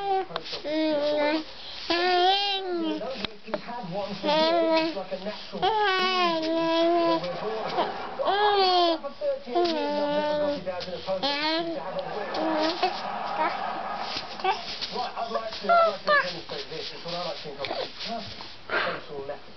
Right, I'd like to demonstrate this. It's what I like to think of as perfect social letter.